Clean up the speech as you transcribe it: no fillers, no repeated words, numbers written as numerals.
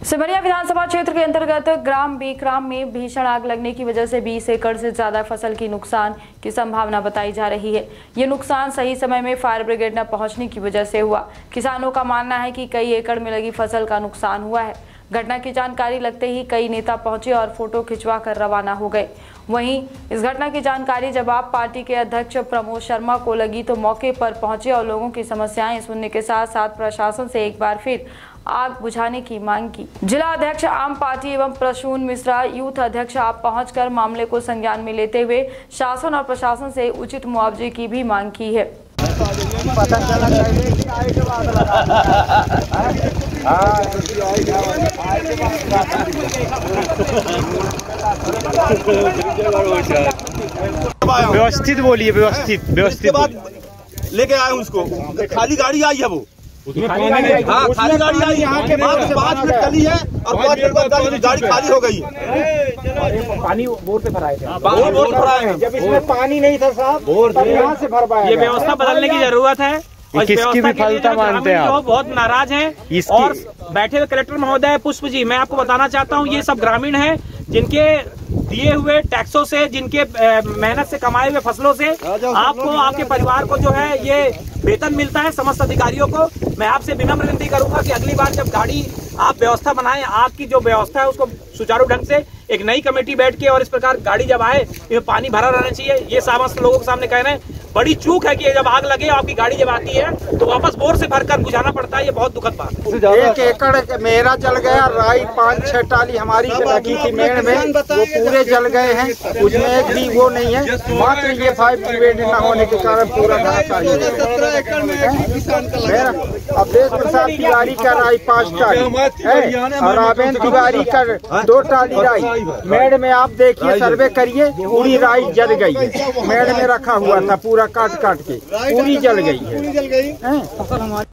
सिमरिया विधानसभा क्षेत्र के अंतर्गत ग्राम बीकराम में भीषण आग लगने की वजह से 20 एकड़ से ज्यादा फसल की नुकसान की संभावना बताई जा रही है। ये नुकसान सही समय में फायर ब्रिगेड न पहुंचने की वजह से हुआ। किसानों का मानना है कि कई एकड़ में लगी फसल का नुकसान हुआ है। घटना की जानकारी लगते ही कई नेता पहुंचे और फोटो खिंचवा कर रवाना हो गए। वहीं इस घटना की जानकारी जब आप पार्टी के अध्यक्ष प्रमोद शर्मा को लगी तो मौके पर पहुंचे और लोगों की समस्याएं सुनने के साथ साथ प्रशासन से एक बार फिर आग बुझाने की मांग की। जिला अध्यक्ष आम पार्टी एवं प्रसून मिश्रा, यूथ अध्यक्ष आप पहुंचकर मामले को संज्ञान में लेते हुए शासन और प्रशासन से उचित मुआवजे की भी मांग की है। व्यवस्थित बोलिए, व्यवस्थित लेके आए उसको। खाली गाड़ी आई है वो, हाँ खाली गाड़ी आई है। 5 मिनट चली है और 5 मिनट बाद गाड़ी खाली हो गई। पानी बोर से भराए थे, बोर भराए हैं। जब इसमें पानी नहीं था साहब, तब यहाँ से भर पाया। ये व्यवस्था बदलने की जरूरत है। किसकी विफलता मानते हैं आप? बहुत नाराज हैं। और बैठे हुए कलेक्टर महोदय पुष्प जी, मैं आपको बताना चाहता हूँ, ये सब ग्रामीण हैं जिनके दिए हुए टैक्सों से, जिनके मेहनत से कमाए हुए फसलों से आपको, आपके परिवार को जो है ये वेतन मिलता है। समस्त अधिकारियों को मैं आपसे विनम्र विनती करूंगा कि अगली बार जब गाड़ी आप व्यवस्था बनाएं, आग की जो व्यवस्था है उसको सुचारू ढंग से एक नई कमेटी बैठ के, और इस प्रकार गाड़ी जब आए इसमें पानी भरा रहना चाहिए। ये समस्त लोगों के सामने कह रहे हैं। बड़ी चूक है कि जब आग लगे, आपकी गाड़ी जब आती है तो वापस बोर से भरकर बुझाना पड़ता है। ये बहुत दुखद बात है। 1 एकड़ मेरा जल गया, राई 5-6 टाली हमारी लगी थी मेड़ में, वो पूरे जल गए हैं। उसमें एक भी वो नहीं है, मात्र ये फायर ब्रिगेड न होने के कारण पूरा मेरा। अवधेश प्रसाद तिवारी का राई 5 टाली और रावेंद्र तिवारी का 2 टाली राई मेड़ में। आप देखिए, सर्वे करिए, पूरी राई जल गई है। मेड़ में रखा हुआ था, पूरा काट के पूरी जल गई है।